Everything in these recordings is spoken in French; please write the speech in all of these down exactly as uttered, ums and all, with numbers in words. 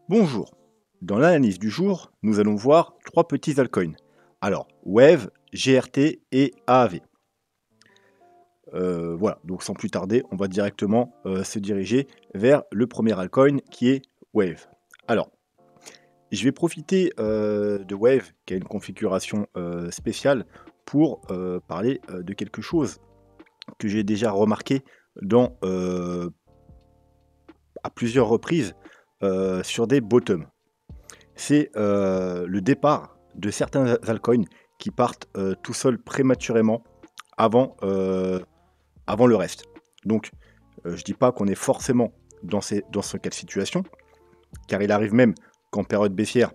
Bonjour. Dans l'analyse du jour, nous allons voir trois petits altcoins. Alors, Wave, G R T et A A V. Euh, voilà, donc sans plus tarder, on va directement euh, se diriger vers le premier altcoin qui est Wave. Alors, je vais profiter euh, de Wave, qui a une configuration euh, spéciale, pour euh, parler euh, de quelque chose que j'ai déjà remarqué dans, euh, à plusieurs reprises euh, sur des bottoms. C'est euh, le départ de certains altcoins qui partent euh, tout seuls prématurément avant, euh, avant le reste. Donc, euh, je dis pas qu'on est forcément dans, ces, dans ce cas de situation, car il arrive même qu'en période baissière,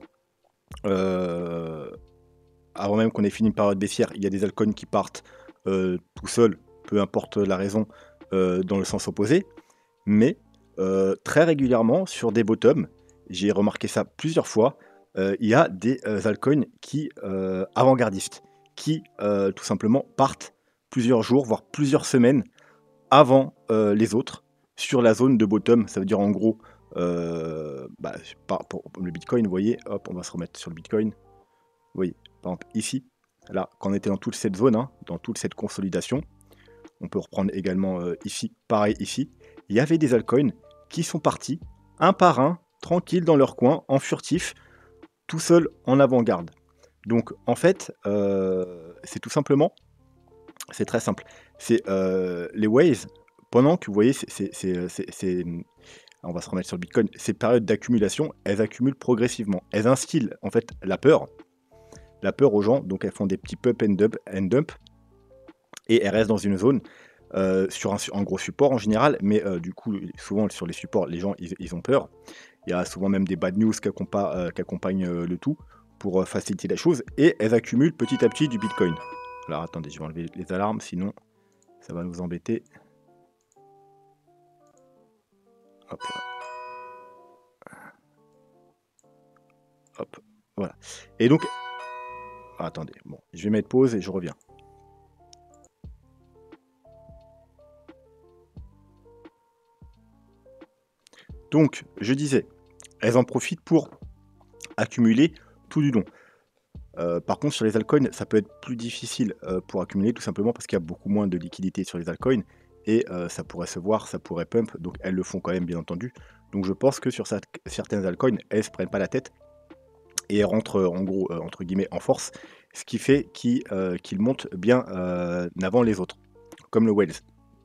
euh, avant même qu'on ait fini une période baissière, il y a des altcoins qui partent euh, tout seuls, peu importe la raison, euh, dans le sens opposé. Mais euh, très régulièrement, sur des bottoms, j'ai remarqué ça plusieurs fois, euh, il y a des euh, altcoins qui, euh, avant-gardistes, qui euh, tout simplement partent plusieurs jours, voire plusieurs semaines avant euh, les autres sur la zone de bottom. Ça veut dire en gros, euh, bah, par- pour le Bitcoin, vous voyez, hop, on va se remettre sur le Bitcoin. Vous voyez, par exemple ici, là, quand on était dans toute cette zone, hein, dans toute cette consolidation, on peut reprendre également euh, ici, pareil ici, il y avait des altcoins qui sont partis un par un, tranquilles dans leur coin, en furtif, tout seul en avant-garde. Donc en fait, euh, c'est tout simplement, c'est très simple, c'est euh, les waves, pendant que vous voyez, c'est, c'est, c'est, c'est- c'est- on va se remettre sur le Bitcoin, ces périodes d'accumulation, elles accumulent progressivement. Elles instillent en fait la peur, la peur aux gens, donc elles font des petits pump and dump, and dump et elles restent dans une zone euh, sur un, un gros support en général, mais euh, du coup, souvent sur les supports, les gens ils, ils ont peur. Il y a souvent même des bad news qui, accompa- euh, qui accompagnent euh, le tout pour euh, faciliter la chose, et elles accumulent petit à petit du Bitcoin. Alors attendez, je vais enlever les alarmes, sinon ça va nous embêter. Hop, hop, voilà. Et donc, ah, attendez, bon, je vais mettre pause et je reviens. Donc, je disais, elles en profitent pour accumuler tout du long. Euh, par contre, sur les altcoins, ça peut être plus difficile euh, pour accumuler, tout simplement parce qu'il y a beaucoup moins de liquidité sur les altcoins, et euh, ça pourrait se voir, ça pourrait pump, donc elles le font quand même, bien entendu. Donc je pense que sur cette- certains altcoins, elles se prennent pas la tête, et elles rentrent, euh, en gros, euh, entre guillemets, en force, ce qui fait qu'ils euh, qu'ils montent bien euh, avant les autres, comme le Whales.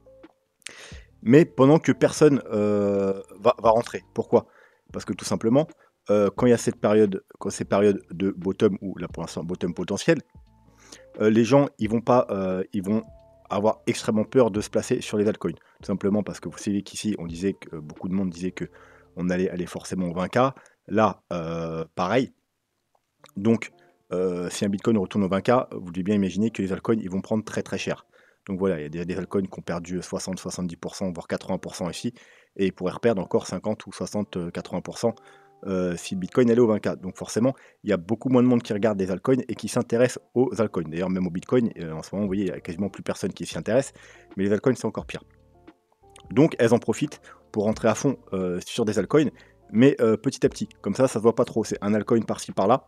Mais pendant que personne euh, va, va rentrer. Pourquoi? Parce que tout simplement, euh, quand il y a cette période, quand ces périodes de bottom, ou là pour l'instant bottom potentiel, euh, les gens ils vont pas, euh, ils vont avoir extrêmement peur de se placer sur les altcoins. Tout simplement parce que vous savez qu'ici on disait que euh, beaucoup de monde disait que on allait aller forcément au vingt K. Là, euh, pareil. Donc, euh, si un Bitcoin retourne au vingt K, vous devez bien imaginer que les altcoins ils vont prendre très très cher. Donc voilà, il y a des, des altcoins qui ont perdu soixante, soixante-dix pour cent, voire quatre-vingts pour cent ici, et ils pourraient reperdre encore cinquante ou soixante, quatre-vingts pour cent euh, si le Bitcoin allait au vingt K. Donc forcément, il y a beaucoup moins de monde qui regarde des altcoins et qui s'intéresse aux altcoins. D'ailleurs, même au Bitcoin, euh, en ce moment, vous voyez, il n'y a quasiment plus personne qui s'y intéresse, mais les altcoins, c'est encore pire. Donc elles en profitent pour rentrer à fond euh, sur des altcoins, mais euh, petit à petit. Comme ça, ça se voit pas trop. C'est un altcoin par-ci par-là,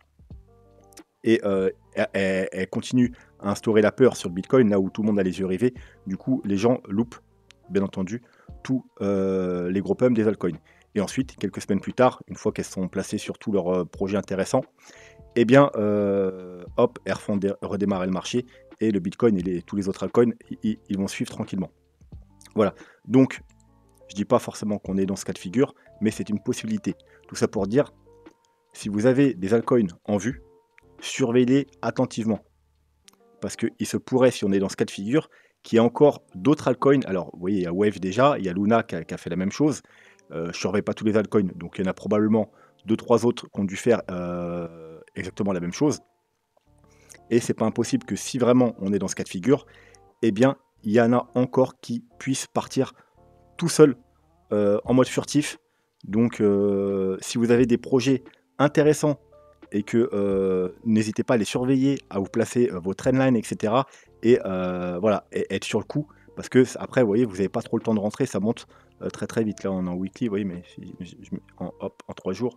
et euh, elle, elle continue à instaurer la peur sur le Bitcoin, là où tout le monde a les yeux rivés. Du coup, les gens loupent, bien entendu, tous euh, les gros pumps des altcoins. Et ensuite, quelques semaines plus tard, une fois qu'elles sont placées sur tous leurs euh, projets intéressants, eh bien, euh, hop, elles refont redémarrer le marché, et le Bitcoin et les, tous les autres altcoins, ils, ils vont suivre tranquillement. Voilà. Donc, je dis pas forcément qu'on est dans ce cas de figure, mais c'est une possibilité. Tout ça pour dire, si vous avez des altcoins en vue, surveillez attentivement. Parce qu'il se pourrait, si on est dans ce cas de figure, qu'il y ait encore d'autres altcoins. Alors, vous voyez, il y a Wave déjà, il y a Luna qui a, qui a fait la même chose. Euh, je ne surveille pas tous les altcoins, donc il y en a probablement deux trois autres qui ont dû faire euh, exactement la même chose. Et c'est pas impossible que si vraiment on est dans ce cas de figure, eh bien, il y en a encore qui puissent partir tout seul euh, en mode furtif. Donc, euh, si vous avez des projets intéressants et que euh, n'hésitez pas à les surveiller, à vous placer euh, vos trendlines, et cetera. Et euh, voilà, et être sur le coup, parce que après, vous voyez, vous n'avez pas trop le temps de rentrer, ça monte euh, très très vite. Là, on est en weekly, vous voyez, mais si je, je, en, hop, en trois jours,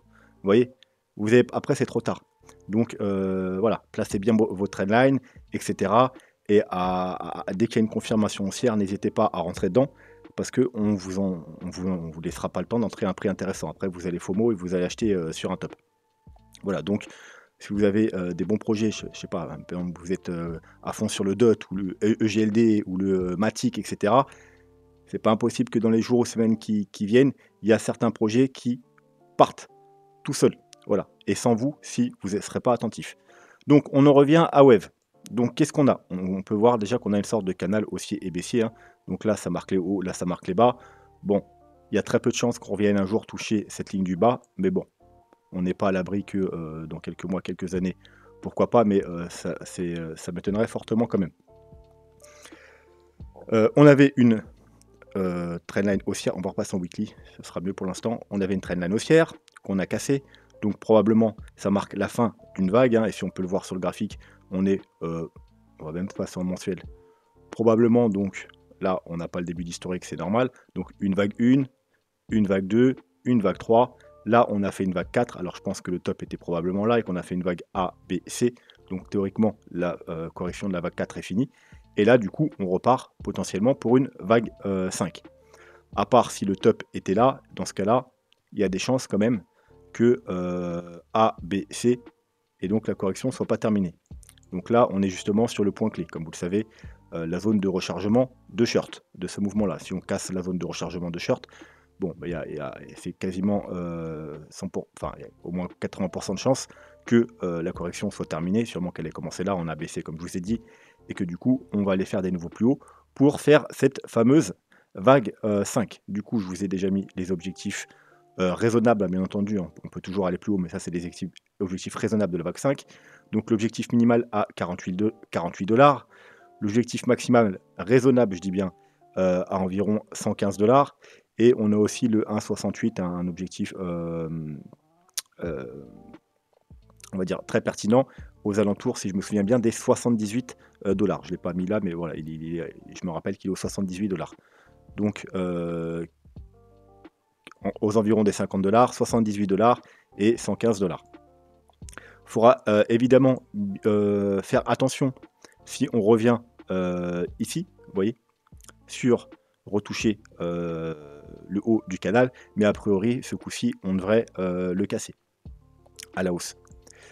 voyez, vous avez, après, c'est trop tard. Donc, euh, voilà, placez bien votre trendline, et cetera. Et à, à, dès qu'il y a une confirmation haussière, n'hésitez pas à rentrer dedans, parce qu'on ne vous, en, on vous, on vous laissera pas le temps d'entrer un prix intéressant. Après, vous allez FOMO et vous allez acheter euh, sur un top. Voilà, donc si vous avez euh, des bons projets, je, je sais pas, par exemple, vous êtes euh, à fond sur le D O T ou le E G L D ou le Matic, et cetera, c'est pas impossible que dans les jours ou semaines qui, qui viennent, il y a certains projets qui partent tout seuls. Voilà, et sans vous, si vous ne serez pas attentif. Donc, on en revient à Wave. Donc, qu'est-ce qu'on a? on, on peut voir déjà qu'on a une sorte de canal haussier et baissier. Hein. Donc là, ça marque les hauts, là, ça marque les bas. Bon, il y a très peu de chances qu'on revienne un jour toucher cette ligne du bas, mais bon, on n'est pas à l'abri que euh, dans quelques mois, quelques années, pourquoi pas, mais euh, ça, euh, ça m'étonnerait fortement quand même. Euh, on avait une euh, trendline haussière, on va repasser en weekly, ce sera mieux pour l'instant. On avait une trendline haussière qu'on a cassée, donc probablement ça marque la fin d'une vague, hein, et si on peut le voir sur le graphique, on est, euh, on va même passer en mensuel, probablement, donc là on n'a pas le début d'historique, c'est normal, donc une vague un, une vague deux, une vague trois, là on a fait une vague quatre, alors je pense que le top était probablement là et qu'on a fait une vague A, B, C, donc théoriquement la euh, correction de la vague quatre est finie, et là du coup on repart potentiellement pour une vague euh, cinq. À part si le top était là, dans ce cas-là, il y a des chances quand même que euh, A, B, C, et donc la correction ne soit pas terminée. Donc là, on est justement sur le point clé, comme vous le savez, euh, la zone de rechargement de short, de ce mouvement-là. Si on casse la zone de rechargement de short, bon, bah, y a, y a, c'est quasiment euh, cent pour cent, enfin, y a au moins quatre-vingts pour cent de chances que euh, la correction soit terminée, sûrement qu'elle ait commencé là, on a baissé comme je vous ai dit, et que du coup, on va aller faire des nouveaux plus hauts pour faire cette fameuse vague euh, cinq. Du coup, je vous ai déjà mis les objectifs euh, raisonnables, bien entendu, hein. On peut toujours aller plus haut, mais ça, c'est des objectifs raisonnables de la vague cinq. Donc, l'objectif minimal à quarante-huit dollars, l'objectif maximal raisonnable, je dis bien, euh, à environ cent quinze dollars. Et on a aussi le un virgule soixante-huit, un objectif, euh, euh, on va dire, très pertinent, aux alentours, si je me souviens bien, des soixante-dix-huit dollars. Je ne l'ai pas mis là, mais voilà, il, il, je me rappelle qu'il est aux soixante-dix-huit dollars. Donc, euh, aux environs des cinquante dollars, soixante-dix-huit dollars et cent quinze dollars. Il faudra euh, évidemment euh, faire attention si on revient euh, ici, vous voyez, sur retoucher euh, le haut du canal, mais a priori, ce coup-ci, on devrait euh, le casser à la hausse.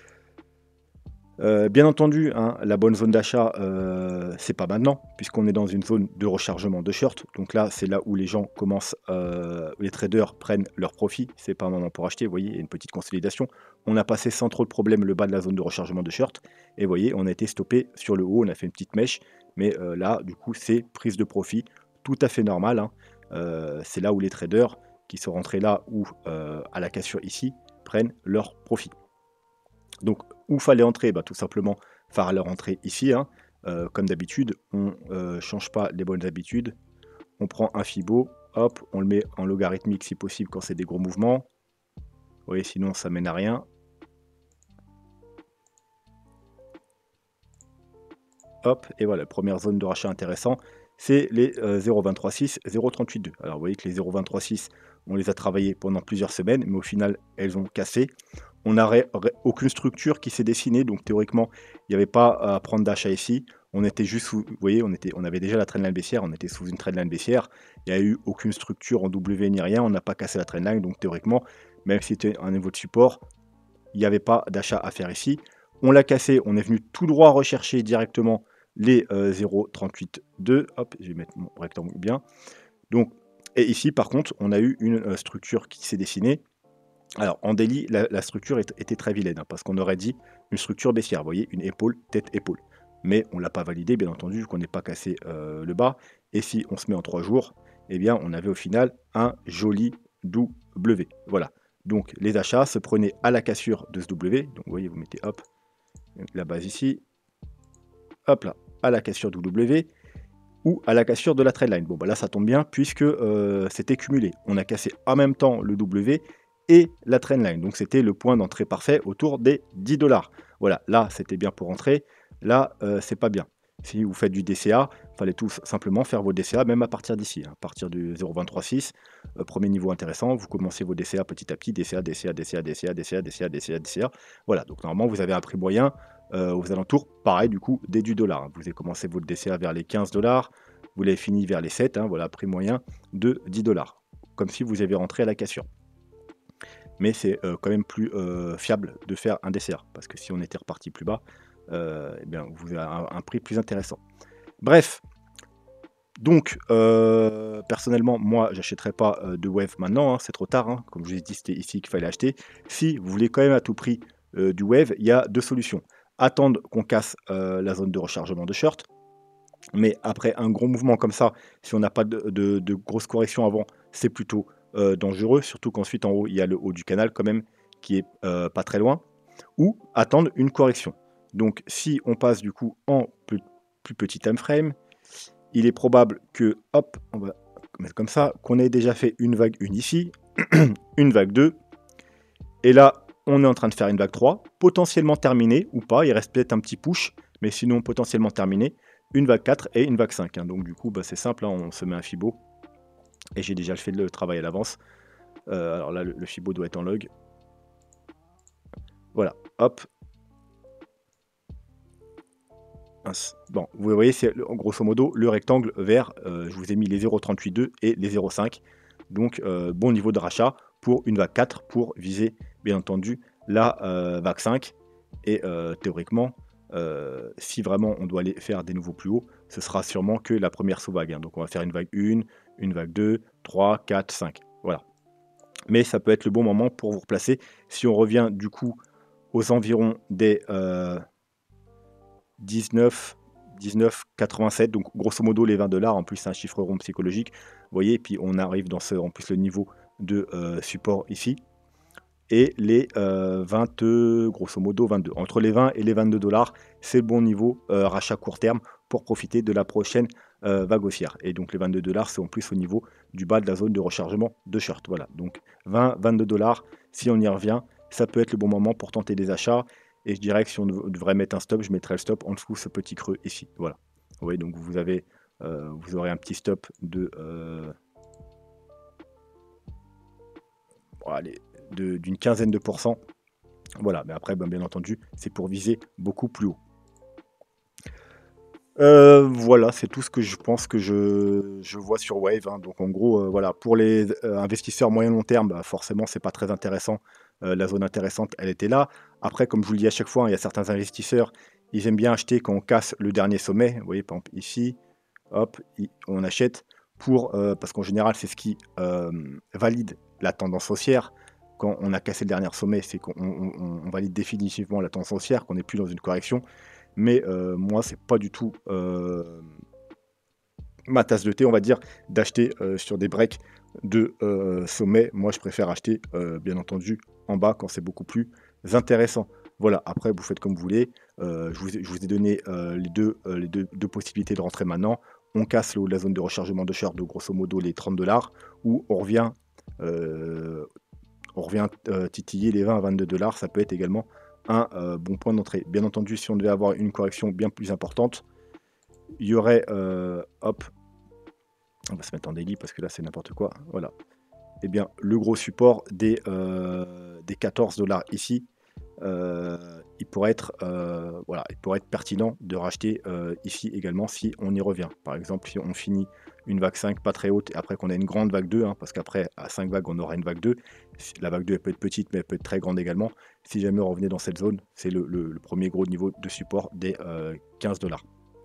Euh, bien entendu, hein, la bonne zone d'achat, euh, c'est pas maintenant, puisqu'on est dans une zone de rechargement de short. Donc là, c'est là où les gens commencent, euh, les traders prennent leur profit. C'est pas un moment pour acheter, vous voyez, il y a une petite consolidation. On a passé sans trop de problème le bas de la zone de rechargement de short. Et vous voyez, on a été stoppé sur le haut, on a fait une petite mèche. Mais euh, là, du coup, c'est prise de profit tout à fait normal. Hein. Euh, c'est là où les traders qui sont rentrés là ou euh, à la cassure ici prennent leur profit. Donc, où fallait entrer? Bah, tout simplement, fallait rentrer ici. Hein. Euh, comme d'habitude, on ne euh, change pas les bonnes habitudes. On prend un Fibo, hop, on le met en logarithmique si possible quand c'est des gros mouvements. Vous voyez, sinon ça mène à rien. Hop, et voilà, première zone de rachat intéressant, c'est les euh, zéro virgule vingt-trois six, zéro virgule trente-huit deux. Alors vous voyez que les zéro virgule vingt-trois six, on les a travaillés pendant plusieurs semaines, mais au final, elles ont cassé. On n'aurait aucune structure qui s'est dessinée, donc théoriquement, il n'y avait pas à prendre d'achat ici. On était juste sous, vous voyez, on, était, on avait déjà la trendline baissière, on était sous une trendline baissière. Il n'y a eu aucune structure en W ni rien, on n'a pas cassé la trendline, donc théoriquement, même si c'était un niveau de support, il n'y avait pas d'achat à faire ici. On l'a cassé, on est venu tout droit rechercher directement les euh, zéro virgule trente-huit deux. Hop, je vais mettre mon rectangle bien. Donc, et ici, par contre, on a eu une euh, structure qui s'est dessinée. Alors, en daily, la, la structure est, était très vilaine, hein, parce qu'on aurait dit une structure baissière, vous voyez, une épaule, tête, épaule. Mais on ne l'a pas validé, bien entendu, vu qu'on n'est pas cassé euh, le bas. Et si on se met en trois jours, eh bien, on avait au final un joli W. Voilà. Donc, les achats se prenaient à la cassure de ce W. Donc, vous voyez, vous mettez, hop, la base ici. Hop là, à la cassure W. Ou à la cassure de la trendline. Bon, bah là, ça tombe bien, puisque euh, c'était cumulé. On a cassé en même temps le W et la trendline. Donc c'était le point d'entrée parfait autour des dix dollars. Voilà, là c'était bien pour entrer, là euh, c'est pas bien. Si vous faites du D C A, fallait tout simplement faire vos D C A même à partir d'ici, hein, à partir du zéro virgule vingt-trois six, euh, premier niveau intéressant, vous commencez vos D C A petit à petit, D C A, D C A, D C A, D C A, D C A, D C A, D C A, D C A. Voilà, donc normalement vous avez un prix moyen euh, aux alentours, pareil du coup, des du dollar. Vous avez commencé votre D C A vers les quinze dollars, vous l'avez fini vers les sept, hein, voilà, prix moyen de dix dollars, comme si vous avez rentré à la cassure. Mais c'est euh, quand même plus euh, fiable de faire un D C A, parce que si on était reparti plus bas, euh, eh bien, vous avez un, un prix plus intéressant. Bref, donc euh, personnellement, moi, j'achèterai pas euh, de Wave maintenant, hein, c'est trop tard, hein, comme je vous ai dit, c'était ici qu'il fallait acheter. Si vous voulez quand même à tout prix euh, du Wave, il y a deux solutions. Attendre qu'on casse euh, la zone de rechargement de short, mais après un gros mouvement comme ça, si on n'a pas de, de, de grosses corrections avant, c'est plutôt euh, dangereux, surtout qu'ensuite en haut, il y a le haut du canal quand même, qui est euh, pas très loin, ou attendre une correction. Donc si on passe du coup en plus, plus petit time frame, il est probable que, hop, on va mettre comme ça, qu'on ait déjà fait une vague un ici, une vague deux, et là, on est en train de faire une vague trois, potentiellement terminée ou pas, il reste peut-être un petit push, mais sinon potentiellement terminée, une vague quatre et une vague cinq. Hein. Donc du coup, bah, c'est simple, hein, on se met un Fibo, et j'ai déjà fait le travail à l'avance. Euh, alors là, le, le Fibo doit être en log. Voilà, hop. Bon, vous voyez, c'est grosso modo le rectangle vert. Euh, je vous ai mis les zéro virgule trente-huit deux et les zéro virgule cinq. Donc, euh, bon niveau de rachat pour une vague quatre pour viser, bien entendu, la euh, vague cinq. Et euh, théoriquement, euh, si vraiment on doit aller faire des nouveaux plus hauts, ce sera sûrement que la première sous-vague. Hein. Donc, on va faire une vague un, une vague deux, trois, quatre, cinq. Voilà. Mais ça peut être le bon moment pour vous replacer. Si on revient du coup aux environs des euh, dix-neuf, dix-neuf, quatre-vingt-sept, donc grosso modo les vingt dollars, en plus c'est un chiffre rond psychologique, vous voyez, et puis on arrive dans ce, en plus le niveau de euh, support ici, et les euh, vingt, grosso modo vingt-deux, entre les vingt et les vingt-deux dollars, c'est le bon niveau euh, rachat court terme pour profiter de la prochaine euh, vague haussière, et donc les vingt-deux dollars c'est en plus au niveau du bas de la zone de rechargement de short, voilà, donc vingt, vingt-deux dollars, si on y revient, ça peut être le bon moment pour tenter des achats. Et je dirais que si on devrait mettre un stop, je mettrais le stop en dessous ce petit creux ici. Voilà. Vous voyez, donc vous avez, euh, vous aurez un petit stop de, euh, bon, allez, de, d'une quinzaine de pourcents. Voilà. Mais après, ben, bien entendu, c'est pour viser beaucoup plus haut. Euh, voilà, c'est tout ce que je pense que je, je vois sur Wave. Hein. Donc en gros, euh, voilà, pour les euh, investisseurs moyen long terme, bah, forcément, c'est pas très intéressant. Euh, la zone intéressante, elle était là. Après, comme je vous le dis à chaque fois, hein, il y a certains investisseurs, ils aiment bien acheter quand on casse le dernier sommet. Vous voyez, par exemple, ici, hop, on achète pour, euh, parce qu'en général, c'est ce qui euh, valide la tendance haussière. Quand on a cassé le dernier sommet, c'est qu'on on, on valide définitivement la tendance haussière, qu'on n'est plus dans une correction. Mais euh, moi, c'est pas du tout euh, ma tasse de thé, on va dire, d'acheter euh, sur des breaks de euh, sommet. Moi, je préfère acheter, euh, bien entendu, en bas quand c'est beaucoup plus intéressant. Voilà, après, vous faites comme vous voulez. Euh, je, vous ai, je, vous ai, donné euh, les, deux, euh, les deux, deux possibilités de rentrer maintenant. On casse le haut de la zone de rechargement de short de grosso modo les trente dollars, ou on revient, euh, on revient euh, titiller les vingt à vingt-deux dollars. Ça peut être également un euh, bon point d'entrée. Bien entendu, si on devait avoir une correction bien plus importante, il y aurait, euh, hop, on va se mettre en daily parce que là c'est n'importe quoi, voilà, et eh bien le gros support des, euh, des quatorze dollars ici, euh, il pourrait être, euh, voilà, il pourrait être pertinent de racheter euh, ici également si on y revient. Par exemple, si on finit une vague cinq pas très haute et après qu'on a une grande vague deux, hein, parce qu'après à cinq vagues on aura une vague deux, la vague deux elle peut être petite mais elle peut être très grande également. Si jamais on revenait dans cette zone, c'est le, le, le premier gros niveau de support des euh, quinze dollars.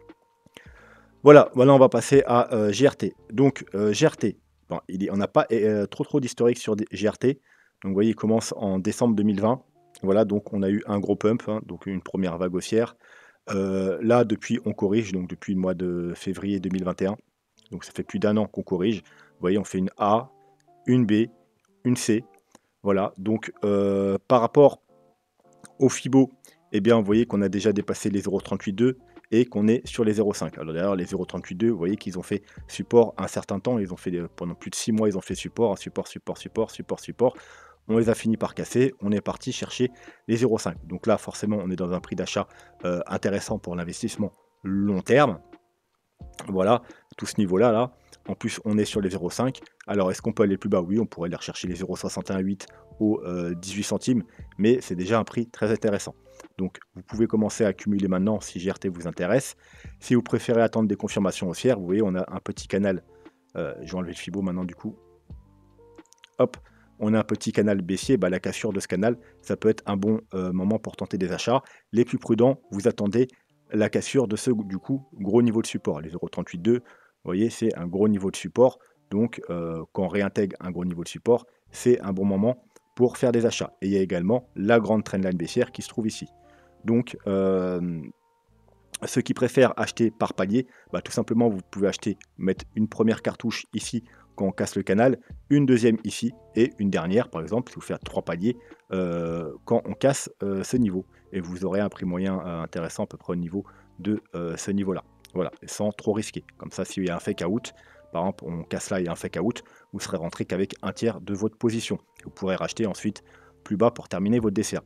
Voilà, voilà, on va passer à euh, G R T. Donc euh, G R T, bon, il est, on n'a pas euh, trop trop d'historique sur des G R T. Donc vous voyez, il commence en décembre deux mille vingt. Voilà, donc on a eu un gros pump, hein, donc une première vague haussière. Euh, là, depuis, on corrige, donc depuis le mois de février deux mille vingt et un. Donc ça fait plus d'un an qu'on corrige. Vous voyez, on fait une A, une B, une C. Voilà, donc euh, par rapport au Fibo, eh bien, vous voyez qu'on a déjà dépassé les zéro virgule trente-huit deux et qu'on est sur les zéro virgule cinq. Alors d'ailleurs, les zéro virgule trente-huit deux, vous voyez qu'ils ont fait support un certain temps. Ils ont fait pendant plus de six mois, ils ont fait support, support, support, support, support, support. On les a fini par casser, on est parti chercher les zéro virgule cinq. Donc là, forcément, on est dans un prix d'achat euh, intéressant pour l'investissement long terme. Voilà, tout ce niveau-là, là. En plus, on est sur les zéro virgule cinq. Alors, est-ce qu'on peut aller plus bas? Oui, on pourrait aller rechercher les zéro virgule soixante et un huit aux euh, dix-huit centimes, mais c'est déjà un prix très intéressant. Donc, vous pouvez commencer à accumuler maintenant si G R T vous intéresse. Si vous préférez attendre des confirmations haussières, vous voyez, on a un petit canal. Euh, je vais enlever le Fibo maintenant, du coup. Hop, on a un petit canal baissier. Bah, la cassure de ce canal, ça peut être un bon euh, moment pour tenter des achats. Les plus prudents, vous attendez la cassure de ce, du coup, gros niveau de support, les zéro virgule trente-huit deux. Vous voyez, c'est un gros niveau de support. Donc, euh, quand on réintègre un gros niveau de support, c'est un bon moment pour faire des achats. Et il y a également la grande trendline baissière qui se trouve ici. Donc, euh, ceux qui préfèrent acheter par palier, bah, tout simplement, vous pouvez acheter, mettre une première cartouche ici quand on casse le canal, une deuxième ici et une dernière, par exemple, si vous faites trois paliers, euh, quand on casse euh, ce niveau. Et vous aurez un prix moyen euh, intéressant à peu près au niveau de euh, ce niveau-là. Voilà, sans trop risquer. Comme ça, s'il y a un fake out, par exemple, on casse là et un fake out, vous serez rentré qu'avec un tiers de votre position. Vous pourrez racheter ensuite plus bas pour terminer votre dessert.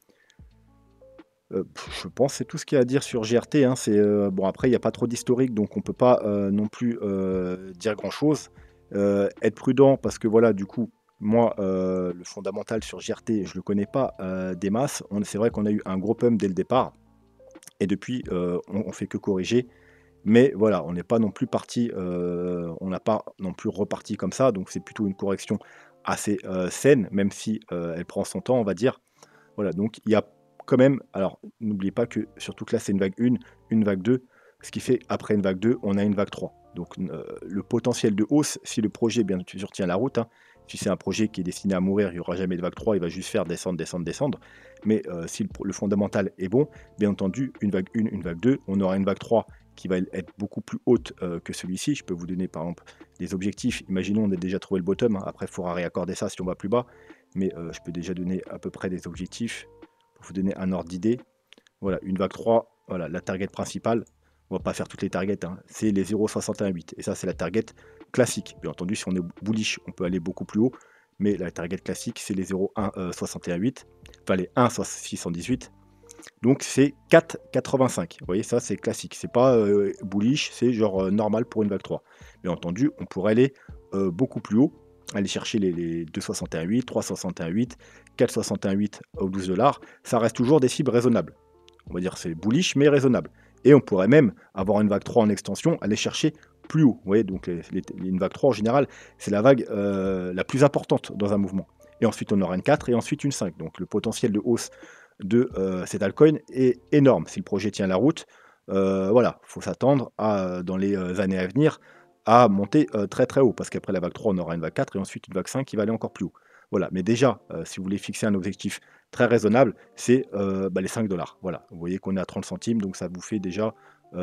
Euh, je pense que c'est tout ce qu'il y a à dire sur G R T, hein. C'est, euh, bon, après, il n'y a pas trop d'historique, donc on ne peut pas euh, non plus euh, dire grand-chose. Euh, être prudent, parce que voilà, du coup, moi, euh, le fondamental sur G R T, je ne le connais pas euh, des masses. On- C'est vrai qu'on a eu un gros pump dès le départ, et depuis, euh, on ne fait que corriger. Mais voilà, on n'est pas non plus parti, euh, on n'a pas non plus reparti comme ça, donc c'est plutôt une correction assez euh, saine, même si euh, elle prend son temps, on va dire. Voilà, donc il y a quand même, alors n'oubliez pas que surtout que là c'est une vague un, une vague deux, ce qui fait après une vague deux, on a une vague trois. Donc euh, le potentiel de hausse, si le projet bien sûr tient la route, hein, si c'est un projet qui est destiné à mourir, il n'y aura jamais de vague trois, il va juste faire descendre, descendre, descendre. Mais euh, si le, le fondamental est bon, bien entendu, une vague un, une vague deux, on aura une vague trois qui va être beaucoup plus haute euh, que celui-ci. Je peux vous donner par exemple des objectifs. Imaginons on a déjà trouvé le bottom, hein. Après il faudra réaccorder ça si on va plus bas. Mais euh, je peux déjà donner à peu près des objectifs pour vous donner un ordre d'idée. Voilà, une vague trois, voilà, la target principale. On va pas faire toutes les targets, hein. C'est les zéro virgule soixante et un huit. Et ça, c'est la target classique. Bien entendu, si on est bullish, on peut aller beaucoup plus haut. Mais la target classique, c'est les zéro virgule un soixante et un huit. Enfin, les un virgule six cent dix-huit. Donc, c'est quatre virgule quatre-vingt-cinq. Vous voyez, ça, c'est classique. C'est pas euh, bullish, c'est genre euh, normal pour une vague trois. Bien entendu, on pourrait aller euh, beaucoup plus haut, aller chercher les, les deux virgule soixante et un huit, trois virgule soixante et un huit, quatre virgule soixante et un huit au douze dollars. Ça reste toujours des cibles raisonnables. On va dire c'est bullish mais raisonnable. Et on pourrait même avoir une vague trois en extension, aller chercher plus haut. Vous voyez, donc les, les, une vague trois en général, c'est la vague euh, la plus importante dans un mouvement. Et ensuite on aura une quatre et ensuite une cinq. Donc le potentiel de hausse de euh, cet altcoin est énorme. Si le projet tient la route, euh, voilà, il faut s'attendre à, dans les euh, années à venir, à monter euh, très très haut. Parce qu'après la vague trois, on aura une vague quatre et ensuite une vague cinq qui va aller encore plus haut. Voilà, mais déjà, euh, si vous voulez fixer un objectif très raisonnable, c'est euh, bah, les cinq dollars. Voilà, vous voyez qu'on est à trente centimes, donc ça vous fait déjà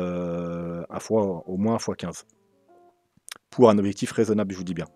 euh, un fois, au moins un fois quinze. Pour un objectif raisonnable, je vous dis bien.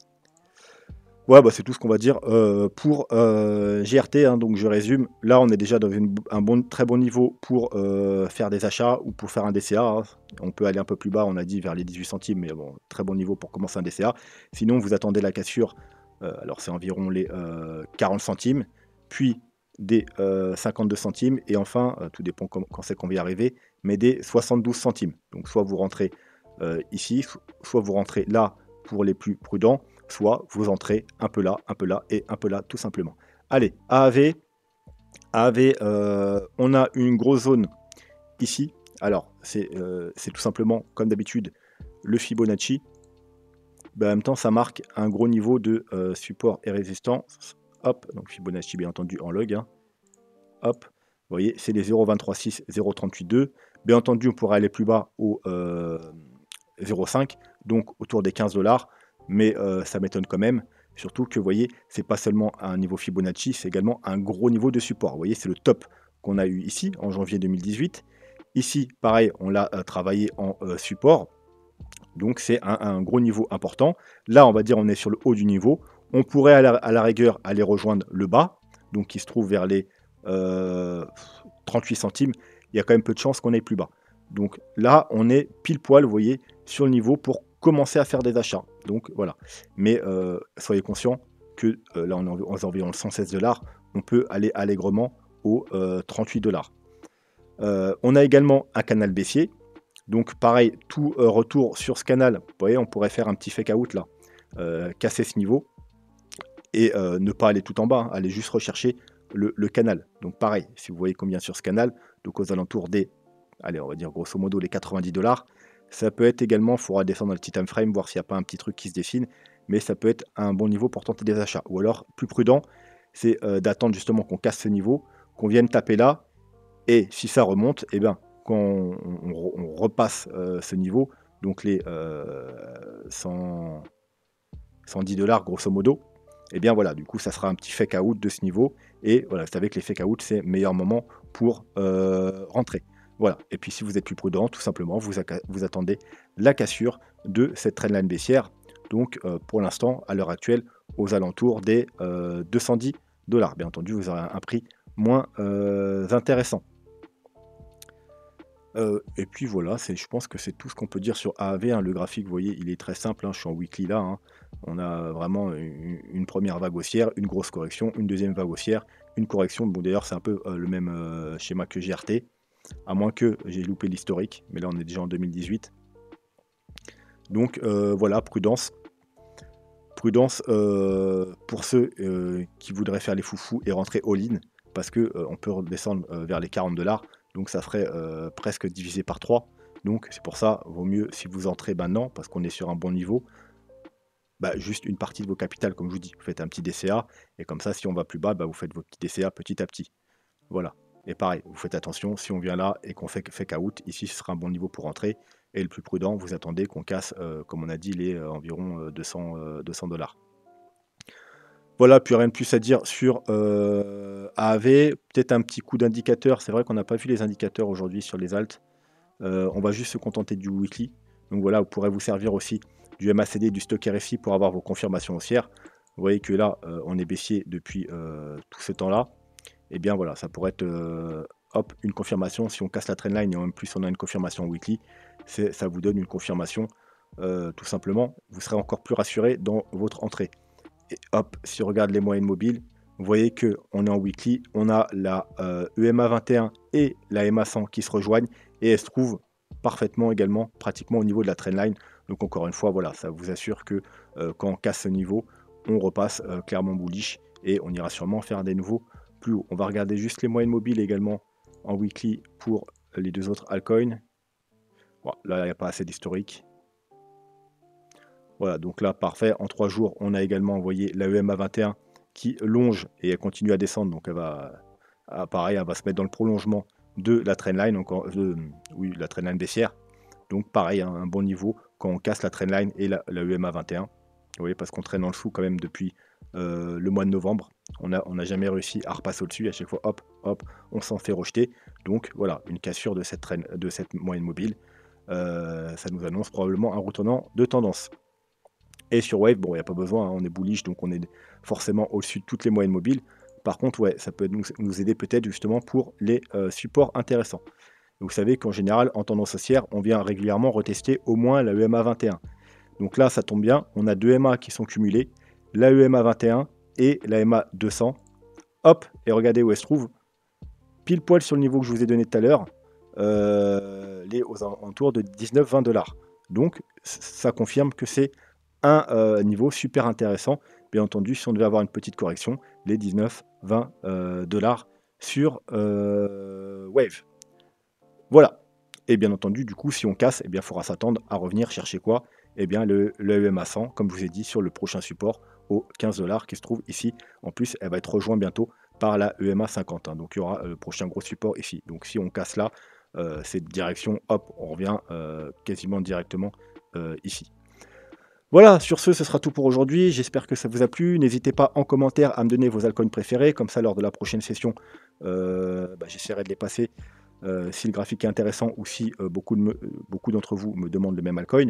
Ouais, bah, c'est tout ce qu'on va dire euh, pour euh, G R T, hein. Donc je résume, là on est déjà dans une- un bon, très bon niveau pour euh, faire des achats ou pour faire un D C A, hein. On peut aller un peu plus bas, on a dit vers les dix-huit centimes, mais bon, très bon niveau pour commencer un D C A. Sinon, vous attendez la cassure, euh, alors c'est environ les euh, quarante centimes, puis des euh, cinquante-deux centimes, et enfin, euh, tout dépend quand, quand c'est qu'on va y arriver, mais des soixante-douze centimes. Donc soit vous rentrez euh, ici, so- soit vous rentrez là pour les plus prudents, soit vous entrez un peu là, un peu là et un peu là, tout simplement. Allez, A A V, A A V, euh, on a une grosse zone ici. Alors, c'est euh, c'est tout simplement, comme d'habitude, le Fibonacci. Ben, en même temps, ça marque un gros niveau de euh, support et résistance. Hop, donc Fibonacci, bien entendu, en log, hein. Hop, vous voyez, c'est les zéro virgule vingt-trois six, zéro virgule trente-huit deux. Bien entendu, on pourrait aller plus bas au euh, zéro virgule cinq, donc autour des quinze dollars, mais euh, ça m'étonne quand même. Surtout que vous voyez, c'est pas seulement un niveau Fibonacci, c'est également un gros niveau de support. Vous voyez, c'est le top qu'on a eu ici en janvier deux mille dix-huit. Ici, pareil, on l'a euh, travaillé en euh, support, donc c'est un, un gros niveau important. Là, on va dire on est sur le haut du niveau. On pourrait à la, à la rigueur aller rejoindre le bas, donc qui se trouve vers les euh, trente-huit centimes. Il y a quand même peu de chances qu'on aille plus bas. Donc là, on est pile poil, vous voyez, sur le niveau pour commencer à faire des achats. Donc voilà. Mais euh, soyez conscients que euh, là, on est aux environs cent seize dollars. On peut aller allègrement aux euh, trente-huit dollars. Euh, on a également un canal baissier. Donc pareil, tout euh, retour sur ce canal, vous voyez, on pourrait faire un petit fake out là, euh, casser ce niveau et euh, ne pas aller tout en bas, hein, aller juste rechercher le, le canal. Donc pareil, si vous voyez combien sur ce canal, donc aux alentours des, allez, on va dire grosso modo les quatre-vingt-dix dollars, ça peut être également, il faudra descendre dans le petit time frame, voir s'il n'y a pas un petit truc qui se dessine, mais ça peut être un bon niveau pour tenter des achats. Ou alors, plus prudent, c'est euh, d'attendre justement qu'on casse ce niveau, qu'on vienne taper là, et si ça remonte, eh bien, quand on, on- on repasse euh, ce niveau, donc les euh, cent, cent dix dollars grosso modo, et bien voilà, du coup, ça sera un petit fake out de ce niveau. Et voilà, vous savez que les fake out, c'est le meilleur moment pour euh, rentrer. Voilà. Et puis, si vous êtes plus prudent, tout simplement, vous, vous attendez la cassure de cette trendline baissière. Donc, euh, pour l'instant, à l'heure actuelle, aux alentours des euh, deux cent dix dollars. Bien entendu, vous aurez un prix moins euh, intéressant. Euh, et puis voilà, c'est, je pense que c'est tout ce qu'on peut dire sur A A V, hein. Le graphique, vous voyez, il est très simple, hein. Je suis en weekly là, hein. On a vraiment une, une première vague haussière, une grosse correction, une deuxième vague haussière, une correction. Bon, d'ailleurs, c'est un peu euh, le même euh, schéma que G R T, à moins que j'ai loupé l'historique, mais là, on est déjà en deux mille dix-huit. Donc euh, voilà, prudence. Prudence euh, pour ceux euh, qui voudraient faire les foufous et rentrer all-in, parce que euh, on peut redescendre euh, vers les quarante dollars, donc ça ferait euh, presque divisé par trois. Donc c'est pour ça, vaut mieux si vous entrez maintenant, parce qu'on est sur un bon niveau, bah, juste une partie de vos capitales, comme je vous dis, vous faites un petit D C A, et comme ça, si on va plus bas, bah, vous faites vos petits D C A petit à petit. Voilà. Et pareil, vous faites attention, si on vient là et qu'on fait fake out, ici ce sera un bon niveau pour rentrer. Et le plus prudent, vous attendez qu'on casse, euh, comme on a dit, les euh, environ euh, deux cents dollars. Voilà, puis rien de plus à dire sur euh, A A V. Peut-être un petit coup d'indicateur. C'est vrai qu'on n'a pas vu les indicateurs aujourd'hui sur les alts. Euh, on va juste se contenter du weekly. Donc voilà, vous pourrez vous servir aussi du M A C D, du stock R S I pour avoir vos confirmations haussières. Vous voyez que là, euh, on est baissier depuis euh, tout ce temps-là. Et bien voilà, ça pourrait être euh, hop, une confirmation. Si on casse la trendline et en plus on a une confirmation weekly, ça vous donne une confirmation euh, tout simplement. Vous serez encore plus rassuré dans votre entrée. Et hop, si on regarde les moyennes mobiles, vous voyez que on est en weekly, on a la euh, E M A vingt et un et la M A cent qui se rejoignent et elles se trouvent parfaitement également, pratiquement au niveau de la trendline. Donc encore une fois, voilà, ça vous assure que euh, quand on casse ce niveau, on repasse euh, clairement bullish et on ira sûrement faire des nouveaux plus haut. On va regarder juste les moyennes mobiles également en weekly pour les deux autres altcoins. Bon, là, il n'y a pas assez d'historique. Voilà, donc là, parfait. En trois jours, on a également envoyé la E M A vingt et un qui longe et elle continue à descendre. Donc, elle va, ah, pareil, elle va se mettre dans le prolongement de la trendline, encore, de, oui, la trendline baissière. Donc, pareil, hein, un bon niveau quand on casse la trendline et la, la E M A vingt et un. Vous voyez, parce qu'on traîne dans le sous quand même depuis euh, le mois de novembre. On n'a on a jamais réussi à repasser au-dessus. À chaque fois, hop, hop, on s'en fait rejeter. Donc, voilà, une cassure de cette, traîne, de cette moyenne mobile. Euh, ça nous annonce probablement un retournant de tendance. Et sur Wave, bon, il n'y a pas besoin, hein, on est bullish, donc on est forcément au-dessus de toutes les moyennes mobiles. Par contre, ouais, ça peut nous, nous aider peut-être justement pour les euh, supports intéressants. Vous savez qu'en général, en tendance haussière, on vient régulièrement retester au moins la E M A vingt et un. Donc là, ça tombe bien, on a deux M A qui sont cumulés, la E M A vingt et un et la M A deux cents. Hop, et regardez où elle se trouve. Pile poil sur le niveau que je vous ai donné tout à l'heure, euh, les aux alentours de dix-neuf vingt dollars. Donc, ça confirme que c'est un euh, niveau super intéressant. Bien entendu, si on devait avoir une petite correction, les dix-neuf vingt euh, dollars sur euh, Wave. Voilà. Et bien entendu, du coup, si on casse, eh bien, il faudra s'attendre à revenir chercher quoi? Eh bien, le, le E M A cent, comme je vous ai dit, sur le prochain support aux quinze dollars qui se trouve ici. En plus, elle va être rejointe bientôt par la E M A cinquante. Hein. Donc, il y aura le prochain gros support ici. Donc, si on casse là, euh, cette direction, hop, on revient euh, quasiment directement euh, ici. Voilà, sur ce, ce sera tout pour aujourd'hui. J'espère que ça vous a plu. N'hésitez pas en commentaire à me donner vos altcoins préférés. Comme ça, lors de la prochaine session, euh, bah, j'essaierai de les passer euh, si le graphique est intéressant ou si euh, beaucoup, de me, beaucoup d'entre vous me demandent le même altcoin.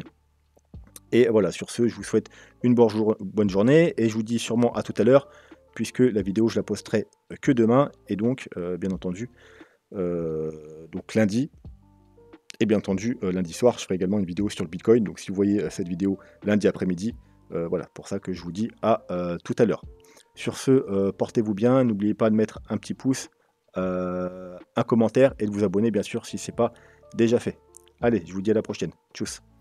Et voilà, sur ce, je vous souhaite une bonne, jour, bonne journée et je vous dis sûrement à tout à l'heure, puisque la vidéo, je la posterai que demain. Et donc, euh, bien entendu, euh, donc lundi. Et bien entendu, euh, lundi soir, je ferai également une vidéo sur le Bitcoin. Donc si vous voyez euh, cette vidéo lundi après-midi, euh, voilà, pour ça que je vous dis à euh, tout à l'heure. Sur ce, euh, portez-vous bien. N'oubliez pas de mettre un petit pouce, euh, un commentaire et de vous abonner, bien sûr, si ce n'est pas déjà fait. Allez, je vous dis à la prochaine. Tchuss.